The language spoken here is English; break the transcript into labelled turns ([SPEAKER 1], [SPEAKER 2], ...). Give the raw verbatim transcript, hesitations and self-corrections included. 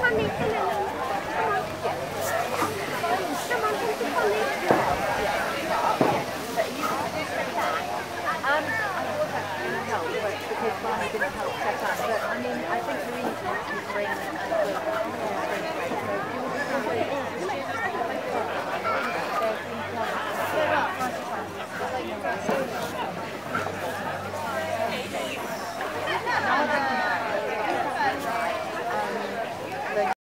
[SPEAKER 1] Because Barney didn't help set up, but I mean, I think the reason is to bring